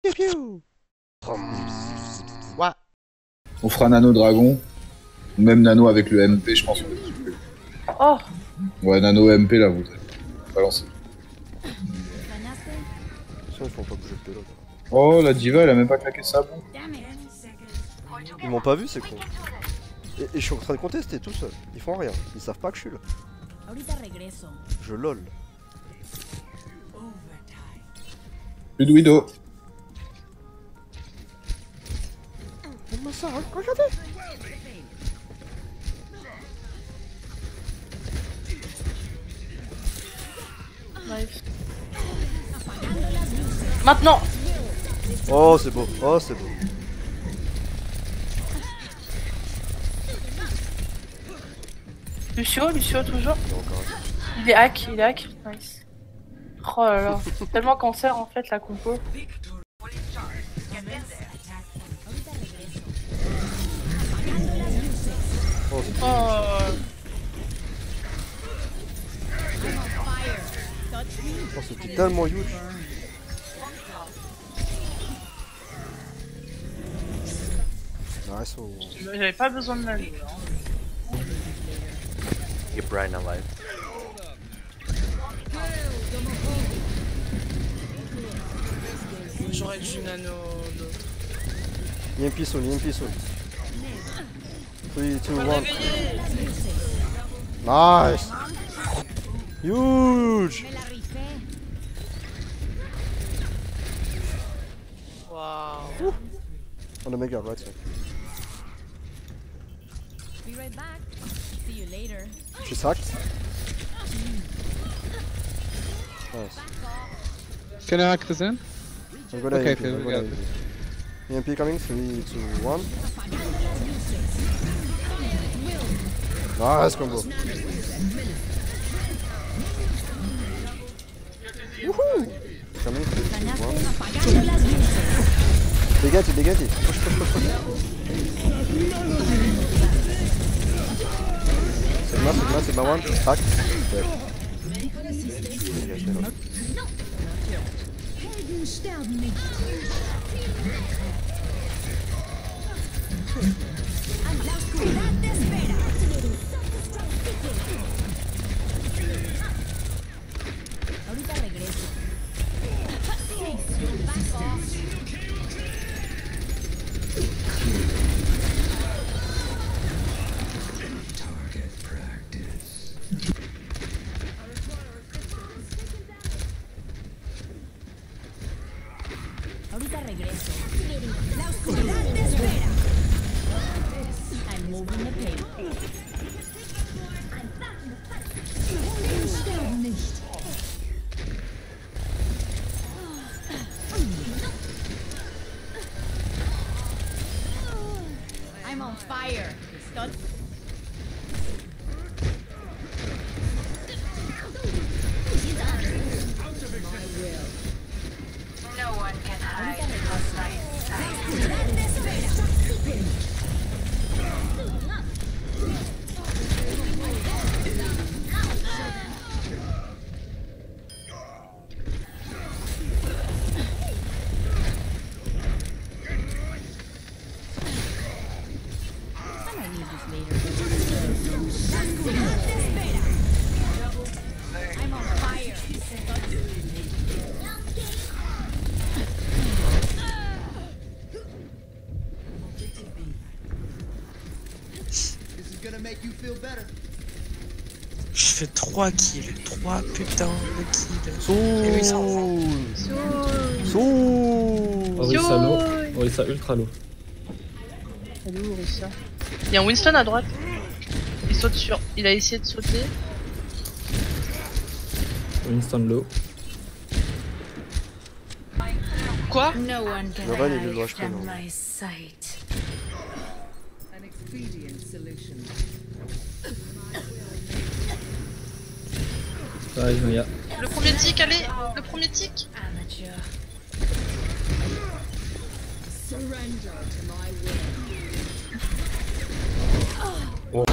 Ouais. On fera nano dragon. Même nano avec le MP, je pense. Oh. Ouais, nano MP là, vous allez balancer. Ça, ils font pas bouger le pilote. Oh, la diva, elle a même pas claqué sa bombe. Ils m'ont pas vu, c'est con. Et je suis en train de contester tout seul. Ils font rien. Ils savent pas que je suis là. Je lol. Plus de Widow. Regarde-moi ça, regardez. Nice. Maintenant. Oh, c'est beau. Oh, c'est beau. Lucio toujours. Il y a encore un. Il est hack. Nice. Oh là là. C'est tellement cancer en fait la compo. Oh, c'est Oh. oh, c'était tellement huge. Nice. Oh. J'avais pas besoin de la vie. Get Brian alive. J'aurais dû nano. EMP soon, EMP soon. 3, 2, 1. Nice. Huge. Waouh. On the mega right side. Be right back. See you later. She's hacked. Nice. Can I hack this in? I'm good Okay, at okay, EMP. we got it. EMP coming. 3, 2, 1. Nice combo. Woohoo! Coming. 3, 2, 1. They get it. Push. Sigma one. Hack. Dead. Ahorita regreso. Ahorita regreso. La oscuridad te espera. I'm moving the paper. I'm on fire. Stop. No one can hide from my sight. I might need this later. I'm on fire. Je fais 3 kills, 3 putains de kills. Soul. Orisa low. Orisa ultra low. Elle est où Orisa? Il y a un Winston à droite. Il saute sur. Il a essayé de sauter. Winston low. Quoi? No one can Le run, il est hide loin, je from pense. my sight. Ça arrive, Maya. Le premier tic, allez! Le premier tic! Amateur. Oh,